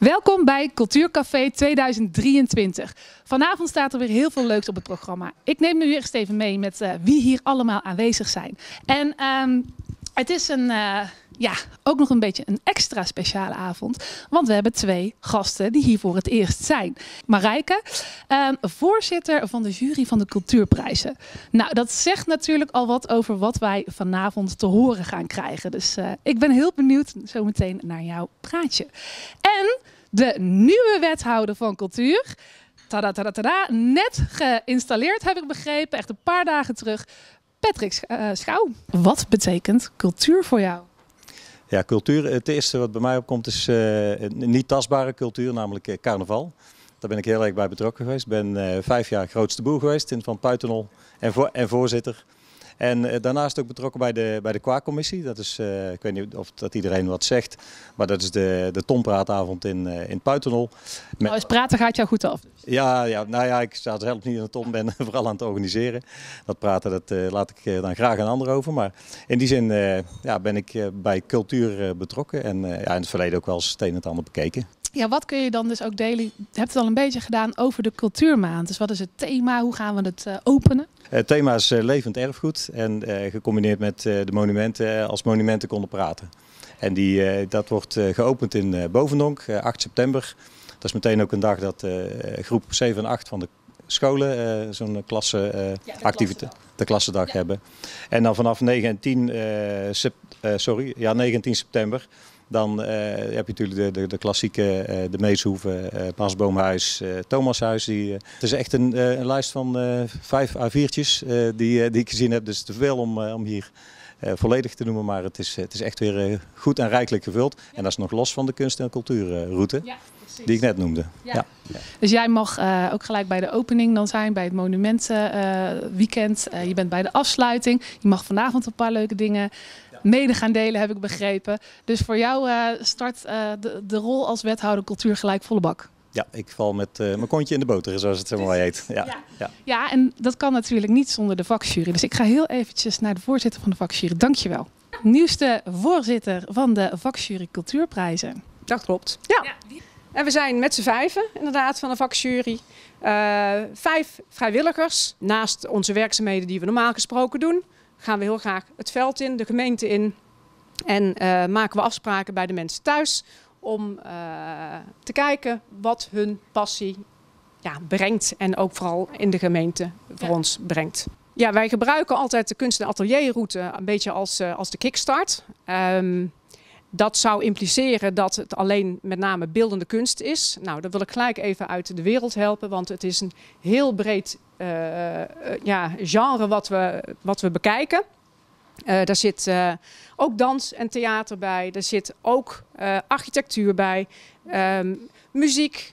Welkom bij Cultuurcafé 2023. Vanavond staat er weer heel veel leuks op het programma. Ik neem nu eerst even mee met wie hier allemaal aanwezig zijn. En het is ook nog een beetje een extra speciale avond. Want we hebben 2 gasten die hier voor het eerst zijn. Marijke, voorzitter van de jury van de Cultuurprijzen. Nou, dat zegt natuurlijk al wat over wat wij vanavond te horen gaan krijgen. Dus ik ben heel benieuwd zometeen naar jouw praatje. En de nieuwe wethouder van cultuur. Tada, tada, tada, net geïnstalleerd heb ik begrepen, echt een paar dagen terug. Patrick Schouw. Wat betekent cultuur voor jou? Ja, cultuur, het eerste wat bij mij opkomt is niet tastbare cultuur, namelijk carnaval. Daar ben ik heel erg bij betrokken geweest. Ik ben 5 jaar grootste boer geweest van Puitenol en voorzitter. En daarnaast ook betrokken bij de Kwaakcommissie. Dat is, ik weet niet of dat iedereen wat zegt, maar dat is de Tompraatavond in Puitenol. Nou, eens praten gaat jou goed af. Ja, ik sta zelf niet in de tom, ben vooral aan het organiseren. Dat praten, dat laat ik dan graag een ander over. Maar in die zin ben ik bij cultuur betrokken en in het verleden ook wel eens het een en het ander bekeken. Ja, wat kun je dan dus ook delen? Je hebt het al een beetje gedaan over de Cultuurmaand. Dus wat is het thema? Hoe gaan we het openen? Het thema is levend erfgoed en gecombineerd met de monumenten als monumenten konden praten. En dat wordt geopend in Bovendonk, 8 september. Dat is meteen ook een dag dat groep 7 en 8 van de scholen zo'n de klassendag hebben. En dan vanaf 19 september. Dan heb je natuurlijk de klassieke, de Meeshoeve, Maasboomhuis, Thomashuis. Het is echt een lijst van 5 A4'tjes die ik gezien heb. Dus te veel om hier volledig te noemen. Maar het is echt weer goed en rijkelijk gevuld. En dat is nog los van de kunst- en cultuurroute die ik net noemde. Ja. Dus jij mag ook gelijk bij de opening dan zijn, bij het monumentenweekend. Je bent bij de afsluiting. Je mag vanavond een paar leuke dingen mede gaan delen, heb ik begrepen. Dus voor jou start de rol als wethouder cultuur gelijk volle bak. Ja, ik val met mijn kontje in de boter, zoals het zo mooi heet. Ja, en dat kan natuurlijk niet zonder de vakjury. Dus ik ga heel eventjes naar de voorzitter van de vakjury. Dankjewel. Nieuwste voorzitter van de vakjury Cultuurprijzen. Dat klopt. Ja. En we zijn met z'n 5 inderdaad van de vakjury. 5 vrijwilligers. Naast onze werkzaamheden die we normaal gesproken doen, gaan we heel graag het veld in, de gemeente in. En maken we afspraken bij de mensen thuis om te kijken wat hun passie brengt. En ook vooral in de gemeente voor ons brengt. Ja, wij gebruiken altijd de kunst- en atelierroute een beetje als de kickstart. Dat zou impliceren dat het alleen met name beeldende kunst is. Nou, dat wil ik gelijk even uit de wereld helpen, want het is een heel breed genre wat we bekijken. Daar zit ook dans en theater bij, er zit ook architectuur bij, muziek.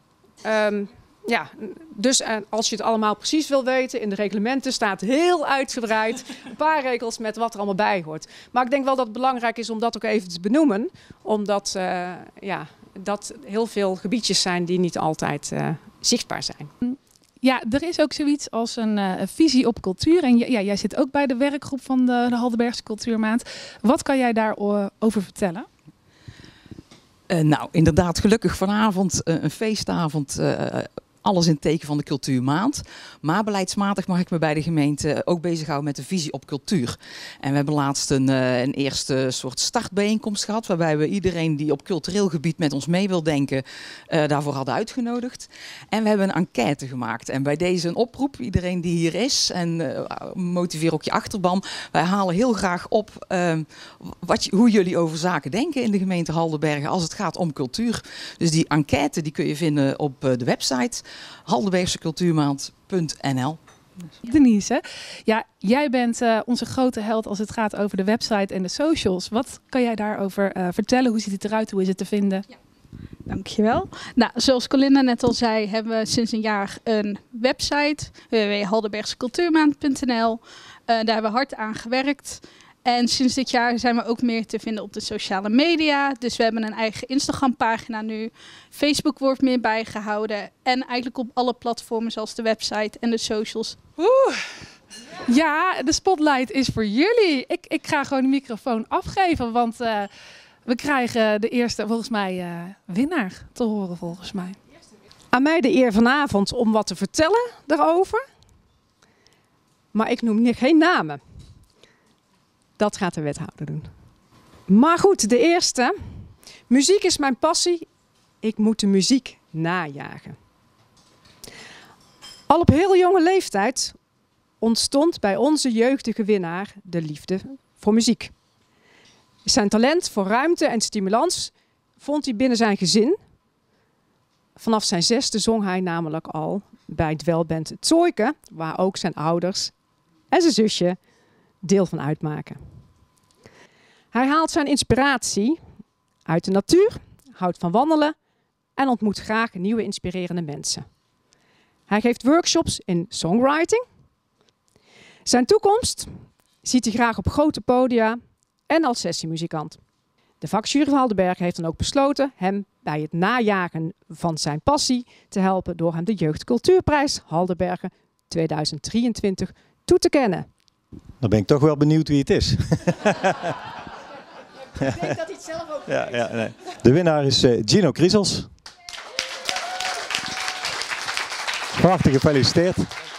Dus als je het allemaal precies wil weten, in de reglementen staat heel uitgebreid een paar regels met wat er allemaal bij hoort. Maar ik denk wel dat het belangrijk is om dat ook even te benoemen, omdat dat heel veel gebiedjes zijn die niet altijd zichtbaar zijn. Ja, er is ook zoiets als een visie op cultuur. En jij zit ook bij de werkgroep van de Haldenbergse Cultuurmaand. Wat kan jij daarover vertellen? Nou, inderdaad, gelukkig vanavond een feestavond. Alles in het teken van de Cultuurmaand. Maar beleidsmatig mag ik me bij de gemeente ook bezighouden met de visie op cultuur. En we hebben laatst een eerste soort startbijeenkomst gehad, waarbij we iedereen die op cultureel gebied met ons mee wil denken, daarvoor hadden uitgenodigd. En we hebben een enquête gemaakt. En bij deze een oproep, iedereen die hier is, en motiveer ook je achterban. Wij halen heel graag op hoe jullie over zaken denken in de gemeente Haldenbergen als het gaat om cultuur. Dus die enquête die kun je vinden op de website haldenbergsecultuurmaand.nl. Denise, ja, jij bent onze grote held als het gaat over de website en de socials. Wat kan jij daarover vertellen? Hoe ziet het eruit? Hoe is het te vinden? Ja. Dankjewel. Nou, zoals Colinda net al zei, hebben we sinds een jaar een website, www.haldenbergsecultuurmaand.nl. Daar hebben we hard aan gewerkt. En sinds dit jaar zijn we ook meer te vinden op de sociale media. Dus we hebben een eigen Instagram-pagina nu. Facebook wordt meer bijgehouden. En eigenlijk op alle platformen zoals de website en de socials. Ja, de spotlight is voor jullie. Ik ga gewoon de microfoon afgeven, want We krijgen de eerste, volgens mij, winnaar te horen, volgens mij. Aan mij de eer vanavond om wat te vertellen daarover. Maar ik noem geen namen. Dat gaat de wethouder doen. Maar goed, de eerste. Muziek is mijn passie. Ik moet de muziek najagen. Al op heel jonge leeftijd ontstond bij onze jeugdige winnaar de liefde voor muziek. Zijn talent voor ruimte en stimulans vond hij binnen zijn gezin. Vanaf zijn 6e zong hij namelijk al bij het welband Zoike, waar ook zijn ouders en zijn zusje deel van uitmaken. Hij haalt zijn inspiratie uit de natuur, houdt van wandelen en ontmoet graag nieuwe inspirerende mensen. Hij geeft workshops in songwriting. Zijn toekomst ziet hij graag op grote podia en als sessiemuzikant. De vakjury van Haldenbergen heeft dan ook besloten hem bij het najagen van zijn passie te helpen door hem de Jeugdcultuurprijs Haldenbergen 2023 toe te kennen. Dan ben ik toch wel benieuwd wie het is. Ik denk dat hij het zelf ook weet. Nee. De winnaar is Gino Kriesels. Van harte gefeliciteerd.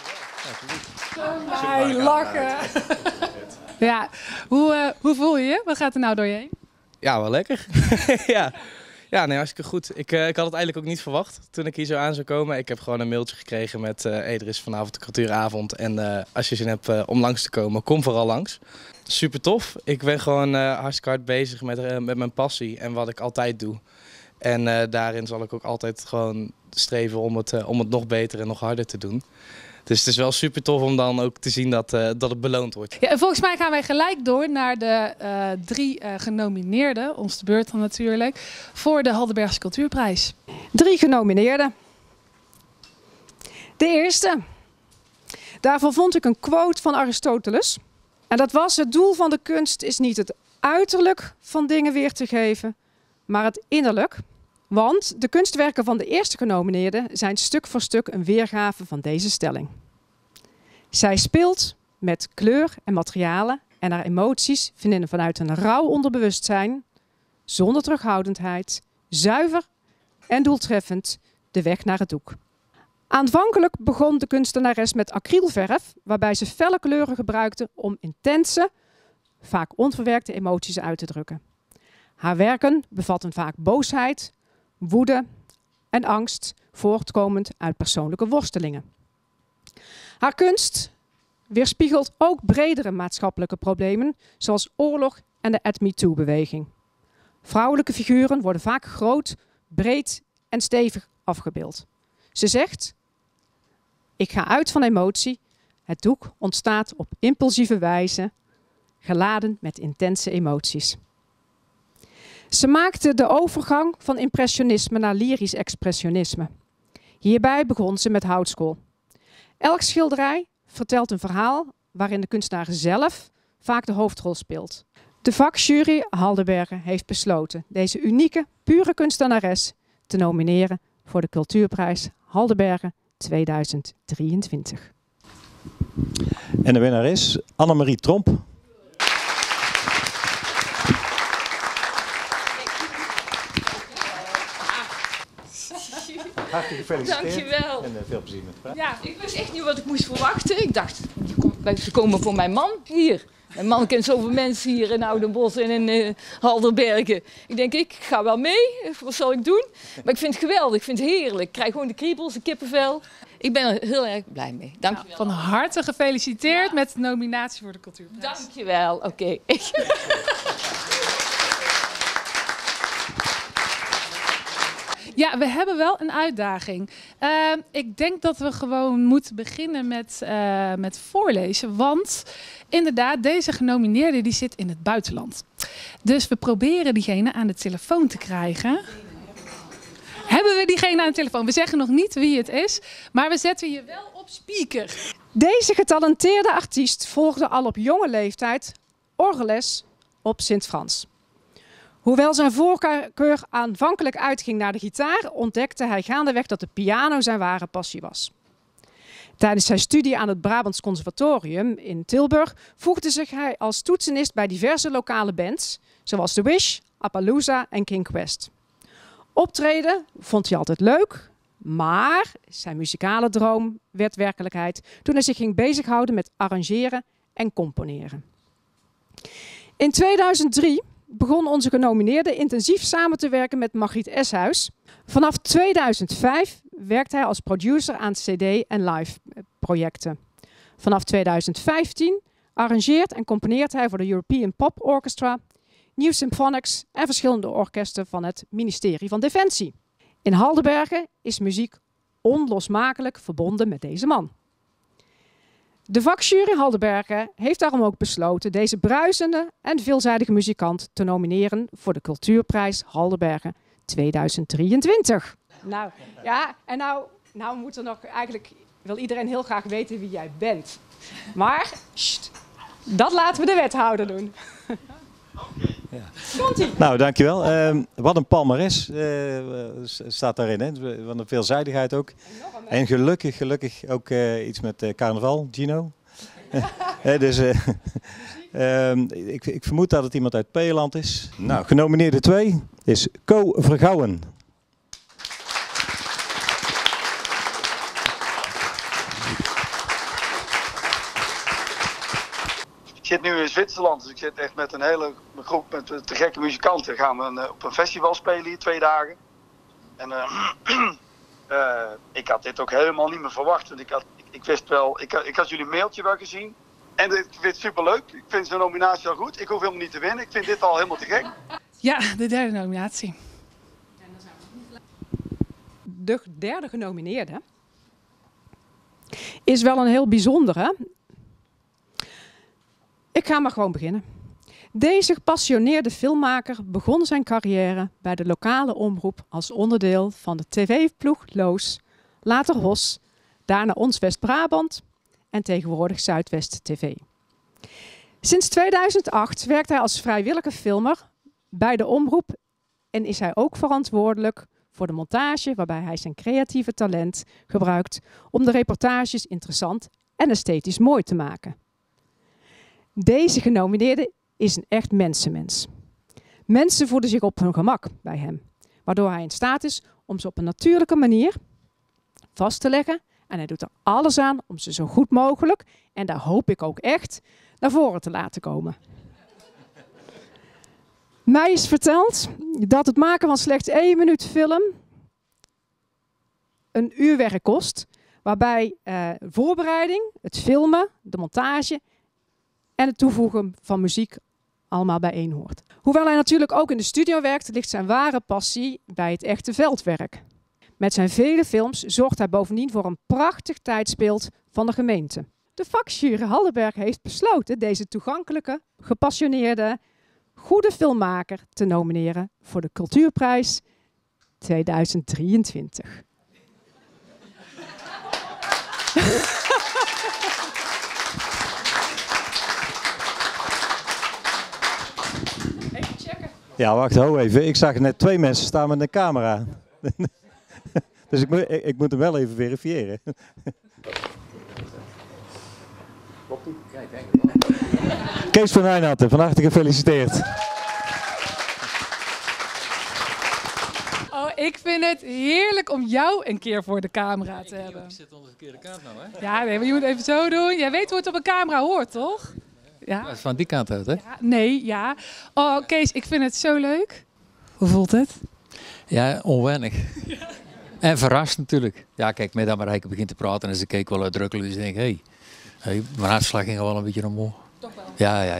Hij lachen. Ja, hoe voel je je? Wat gaat er nou door je heen? Ja, wel lekker. Ja, nee, hartstikke goed. Ik had het eigenlijk ook niet verwacht toen ik hier zo aan zou komen. Ik heb gewoon een mailtje gekregen met hey, er is vanavond de cultuuravond en als je zin hebt om langs te komen, kom vooral langs. Super tof. Ik ben gewoon hartstikke hard bezig met mijn passie en wat ik altijd doe. En daarin zal ik ook altijd gewoon streven om het nog beter en nog harder te doen. Dus het is wel super tof om dan ook te zien dat het beloond wordt. Ja, en volgens mij gaan wij gelijk door naar de 3 genomineerden, ons de beurt dan natuurlijk, voor de Haldenbergse Cultuurprijs. 3 genomineerden. De eerste. Daarvan vond ik een quote van Aristoteles. En dat was: het doel van de kunst is niet het uiterlijk van dingen weer te geven, maar het innerlijk. Want de kunstwerken van de eerste genomineerden zijn stuk voor stuk een weergave van deze stelling. Zij speelt met kleur en materialen en haar emoties vinden vanuit een rauw onderbewustzijn, zonder terughoudendheid, zuiver en doeltreffend de weg naar het doek. Aanvankelijk begon de kunstenares met acrylverf, waarbij ze felle kleuren gebruikte om intense, vaak onverwerkte emoties uit te drukken. Haar werken bevatten vaak boosheid, woede en angst, voortkomend uit persoonlijke worstelingen. Haar kunst weerspiegelt ook bredere maatschappelijke problemen, zoals oorlog en de @MeToo-beweging. Vrouwelijke figuren worden vaak groot, breed en stevig afgebeeld. Ze zegt: ik ga uit van emotie, het doek ontstaat op impulsieve wijze, geladen met intense emoties. Ze maakte de overgang van impressionisme naar lyrisch expressionisme. Hierbij begon ze met houtskool. Elk schilderij vertelt een verhaal waarin de kunstenaar zelf vaak de hoofdrol speelt. De vakjury Haldenbergen heeft besloten deze unieke, pure kunstenares te nomineren voor de Cultuurprijs Haldenbergen 2023. En de winnaar is Annemarie Tromp. Hartelijk gefeliciteerd. Dankjewel. En veel plezier met het praten. Ja, ik wist echt niet wat ik moest verwachten. Ik dacht, ze komen voor mijn man hier. Mijn man kent zoveel mensen hier in Oudenbosch en in Haldenbergen. Ik denk, ik ga wel mee. Wat zal ik doen? Maar ik vind het geweldig. Ik vind het heerlijk. Ik krijg gewoon de kriebels, de kippenvel. Ik ben er heel erg blij mee. Dankjewel. Van harte gefeliciteerd met de nominatie voor de Cultuurprijs. Dankjewel. Oké. Ja, we hebben wel een uitdaging. Ik denk dat we gewoon moeten beginnen met voorlezen. Want inderdaad, deze genomineerde die zit in het buitenland. Dus we proberen diegene aan de telefoon te krijgen. Hebben we diegene aan de telefoon? We zeggen nog niet wie het is, maar we zetten je wel op speaker. Deze getalenteerde artiest volgde al op jonge leeftijd orgelles op Sint-Frans. Hoewel zijn voorkeur aanvankelijk uitging naar de gitaar, ontdekte hij gaandeweg dat de piano zijn ware passie was. Tijdens zijn studie aan het Brabants Conservatorium in Tilburg voegde zich hij als toetsenist bij diverse lokale bands, zoals The Wish, Appaloosa en King Quest. Optreden vond hij altijd leuk, maar zijn muzikale droom werd werkelijkheid toen hij zich ging bezighouden met arrangeren en componeren. In 2003 begon onze genomineerde intensief samen te werken met Margriet Eshuis. Vanaf 2005 werkt hij als producer aan CD- en live projecten. Vanaf 2015 arrangeert en componeert hij voor de European Pop Orchestra, New Symphonics en verschillende orkesten van het ministerie van Defensie. In Haldenbergen is muziek onlosmakelijk verbonden met deze man. De vakjury Haldenbergen heeft daarom ook besloten deze bruisende en veelzijdige muzikant te nomineren voor de Cultuurprijs Haldenbergen 2023. Nou, ja, en nou moet er nog eigenlijk, wil iedereen heel graag weten wie jij bent. Maar, dat laten we de wethouder doen. Ja. Komt-ie. Nou, dankjewel. Wat een palmares staat daarin. Hè? Wat een veelzijdigheid ook. En gelukkig ook iets met carnaval, Gino. Dus ik vermoed dat het iemand uit Peeland is. Nou, genomineerde 2 is Co Vergouwen. Ik zit nu in Zwitserland, dus ik zit echt met een hele groep met te gekke muzikanten. Gaan we op een festival spelen hier 2 dagen. En ik had dit ook helemaal niet meer verwacht. Want ik wist wel, ik had jullie mailtje wel gezien. En ik vind het superleuk. Ik vind zo'n nominatie al goed. Ik hoef helemaal niet te winnen. Ik vind dit al helemaal te gek. Ja, de derde nominatie. De derde genomineerde is wel een heel bijzondere. Ik ga maar gewoon beginnen. Deze gepassioneerde filmmaker begon zijn carrière bij de lokale omroep als onderdeel van de tv-ploeg Loos, later HOS, daarna Ons West-Brabant en tegenwoordig Zuidwest TV. Sinds 2008 werkt hij als vrijwillige filmer bij de omroep en is hij ook verantwoordelijk voor de montage waarbij hij zijn creatieve talent gebruikt om de reportages interessant en esthetisch mooi te maken. Deze genomineerde is een echt mensenmens. Mensen voelen zich op hun gemak bij hem, waardoor hij in staat is om ze op een natuurlijke manier vast te leggen. En hij doet er alles aan om ze zo goed mogelijk, en daar hoop ik ook echt, naar voren te laten komen. Mij is verteld dat het maken van slechts 1 minuut film een uur werk kost, waarbij voorbereiding, het filmen, de montage en het toevoegen van muziek allemaal bijeen hoort. Hoewel hij natuurlijk ook in de studio werkt, ligt zijn ware passie bij het echte veldwerk. Met zijn vele films zorgt hij bovendien voor een prachtig tijdsbeeld van de gemeente. De vakjury Haldenberg heeft besloten deze toegankelijke, gepassioneerde, goede filmmaker te nomineren voor de Cultuurprijs 2023. Ja, wacht, ho even. Ik zag net 2 mensen staan met een camera. Dus ik moet hem wel even verifiëren. Kees van Heijnatten, van harte gefeliciteerd. Oh, ik vind het heerlijk om jou een keer voor de camera te hebben. Ik zit onder de verkeerde kant nou, hè? Ja, nee, maar je moet even zo doen. Jij weet hoe het op een camera hoort, toch? Ja. Dat is van die kant uit, hè? Ja, nee, ja. Oh, Kees, ik vind het zo leuk. Hoe voelt het? Ja, onwennig. Ja. En verrast natuurlijk. Ja, kijk, met dat Marijke begint te praten en ze keek wel uitdrukkelijk. Dus ik denk, hey, mijn hartslag ging wel een beetje omhoog. Toch wel? Ja.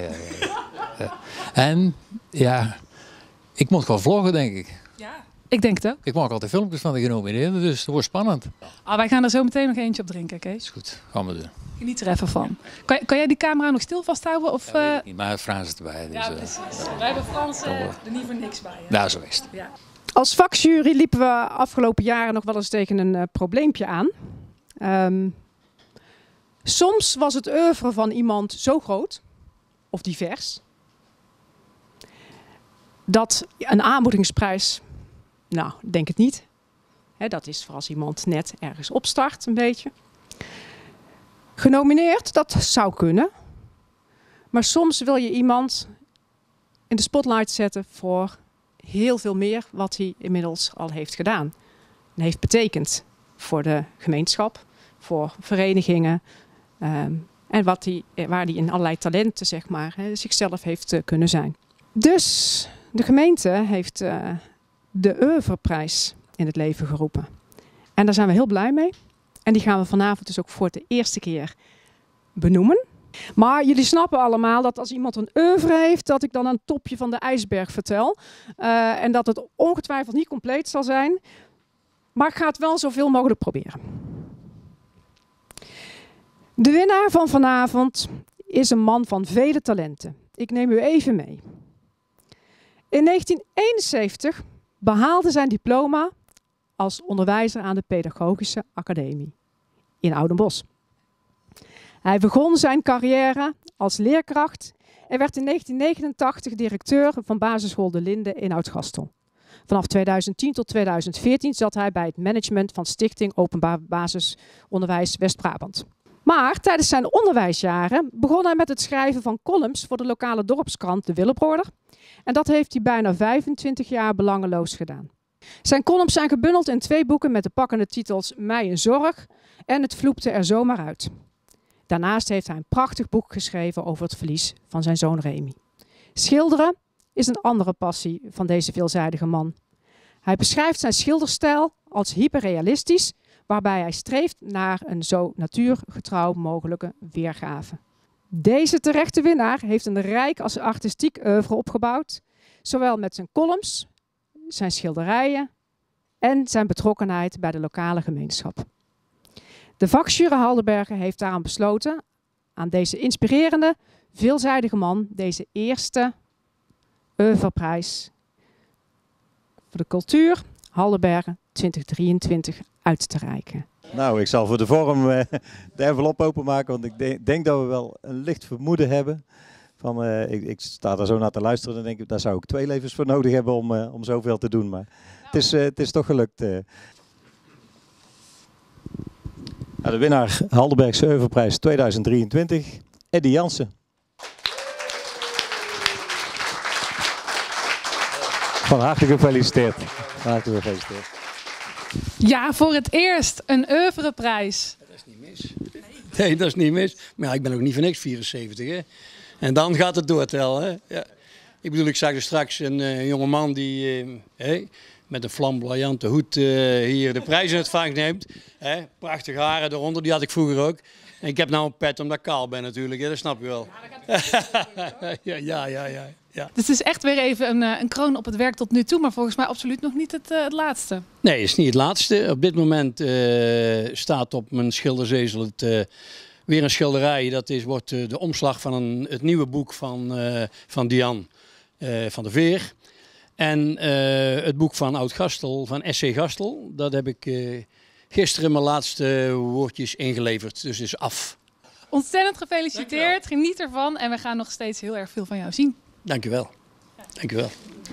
En ja, ik moet gewoon vloggen, denk ik. Ja, ik denk het ook. Ik maak altijd filmpjes van de genomineerden, dus het wordt spannend. Oh, wij gaan er zo meteen nog eentje op drinken, Kees. Is goed, gaan we doen. Geniet er even van. Kan jij die camera nog stil vasthouden? Of, Ja, weet ik niet, maar Frans is erbij. Dus, ja, precies. Wij hebben Frans er niet voor niks bij. Nou, zo is het. Ja. Als vakjury liepen we afgelopen jaren nog wel eens tegen een probleempje aan. Soms was het oeuvre van iemand zo groot of divers dat een aanmoedigingsprijs, nou, denk het niet. Dat is voor als iemand net ergens opstart een beetje. Genomineerd, dat zou kunnen. Maar soms wil je iemand in de spotlight zetten voor heel veel meer wat hij inmiddels al heeft gedaan. En heeft betekend voor de gemeenschap, voor verenigingen. En waar hij in allerlei talenten zeg maar, zichzelf heeft kunnen zijn. Dus de gemeente heeft de Oeuvreprijs in het leven geroepen. En daar zijn we heel blij mee. En die gaan we vanavond dus ook voor de eerste keer benoemen. Maar jullie snappen allemaal dat als iemand een oeuvre heeft, dat ik dan een topje van de ijsberg vertel. En dat het ongetwijfeld niet compleet zal zijn. Maar ik ga het wel zoveel mogelijk proberen. De winnaar van vanavond is een man van vele talenten. Ik neem u even mee. In 1971 behaalde zijn diploma als onderwijzer aan de Pedagogische Academie in Oudenbosch. Hij begon zijn carrière als leerkracht en werd in 1989 directeur van basisschool De Linde in Oud-Gastel. Vanaf 2010 tot 2014 zat hij bij het management van Stichting Openbaar Basisonderwijs West-Brabant. Maar tijdens zijn onderwijsjaren begon hij met het schrijven van columns voor de lokale dorpskrant De Willebroeder. En dat heeft hij bijna 25 jaar belangeloos gedaan. Zijn columns zijn gebundeld in 2 boeken met de pakkende titels Mij een zorg en Het vloepte er zomaar uit. Daarnaast heeft hij een prachtig boek geschreven over het verlies van zijn zoon Remy. Schilderen is een andere passie van deze veelzijdige man. Hij beschrijft zijn schilderstijl als hyperrealistisch, waarbij hij streeft naar een zo natuurgetrouw mogelijke weergave. Deze terechte winnaar heeft een rijk als artistiek oeuvre opgebouwd, zowel met zijn columns, zijn schilderijen en zijn betrokkenheid bij de lokale gemeenschap. De vakjury Haldenbergen heeft daarom besloten aan deze inspirerende, veelzijdige man deze eerste oeuvreprijs voor de cultuur Haldenbergen 2023 uit te reiken. Nou, ik zal voor de vorm de envelop openmaken, want ik denk dat we wel een licht vermoeden hebben. Ik sta daar zo naar te luisteren en denk ik, daar zou ik 2 levens voor nodig hebben om zoveel te doen. Maar het is toch gelukt. De winnaar Haldenbergse Oeuvreprijs 2023, Eddie Jansen. Van harte gefeliciteerd. Van harte gefeliciteerd. Ja, voor het eerst een oeuvreprijs. Dat is niet mis. Nee, dat is niet mis. Maar ja, ik ben ook niet voor niks 74, hè. En dan gaat het doortellen, hè. Ja. Ik bedoel, ik zag er straks een jonge man die met een flamboyante hoed hier de prijs in ontvangst neemt. Prachtige haren eronder, die had ik vroeger ook. En ik heb nou een pet omdat ik kaal ben natuurlijk, hè. Dat snap je wel. Ja. Dus het is echt weer even een kroon op het werk tot nu toe, maar volgens mij absoluut nog niet het laatste. Nee, het is niet het laatste. Op dit moment staat op mijn schilderzezel weer een schilderij. Dat wordt de omslag van het nieuwe boek van Dian van der Veer. En het boek van Oud-Gastel, van SC Gastel, dat heb ik gisteren mijn laatste woordjes ingeleverd. Dus het is af. Ontzettend gefeliciteerd, geniet ervan en we gaan nog steeds heel erg veel van jou zien. Dank u wel. Dank u wel.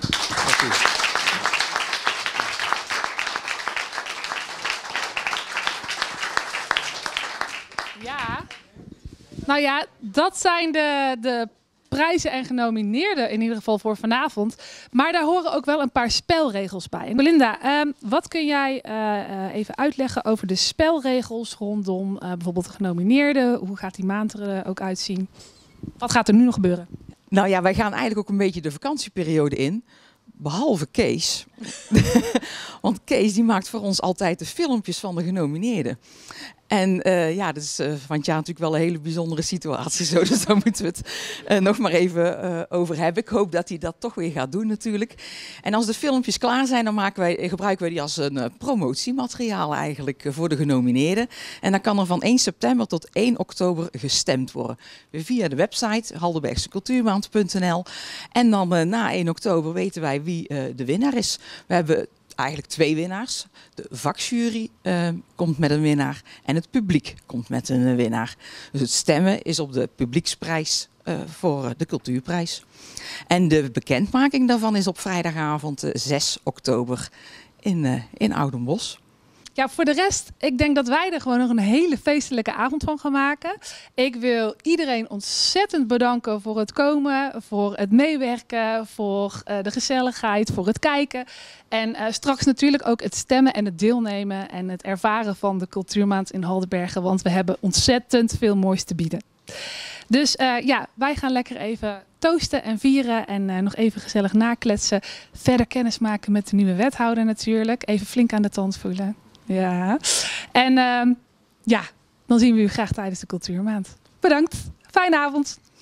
Ja, nou ja, dat zijn de prijzen en genomineerden in ieder geval voor vanavond. Maar daar horen ook wel een paar spelregels bij. En Belinda, wat kun jij even uitleggen over de spelregels rondom bijvoorbeeld de genomineerden? Hoe gaat die maand er ook uitzien? Wat gaat er nu nog gebeuren? Nou ja, wij gaan eigenlijk ook een beetje de vakantieperiode in. Behalve Kees. Want Kees die maakt voor ons altijd de filmpjes van de genomineerden. En dat is van het jaar natuurlijk wel een hele bijzondere situatie. Zo, dus daar moeten we het nog maar even over hebben. Ik hoop dat hij dat toch weer gaat doen natuurlijk. En als de filmpjes klaar zijn, dan gebruiken wij die als een promotiemateriaal eigenlijk voor de genomineerden. En dan kan er van 1 september tot 1 oktober gestemd worden. Via de website haldenbergsecultuurmaand.nl. En dan na 1 oktober weten wij wie de winnaar is. We hebben eigenlijk 2 winnaars. De vakjury komt met een winnaar en het publiek komt met een winnaar. Dus het stemmen is op de publieksprijs voor de cultuurprijs. En de bekendmaking daarvan is op vrijdagavond 6 oktober in Oudenbosch. Ja, voor de rest, ik denk dat wij er gewoon nog een hele feestelijke avond van gaan maken. Ik wil iedereen ontzettend bedanken voor het komen, voor het meewerken, voor de gezelligheid, voor het kijken. En straks natuurlijk ook het stemmen en het deelnemen en het ervaren van de Cultuurmaand in Haldenbergen. Want we hebben ontzettend veel moois te bieden. Dus wij gaan lekker even toosten en vieren en nog even gezellig nakletsen. Verder kennis maken met de nieuwe wethouder natuurlijk. Even flink aan de tand voelen. Ja. En dan zien we u graag tijdens de Cultuurmaand. Bedankt. Fijne avond.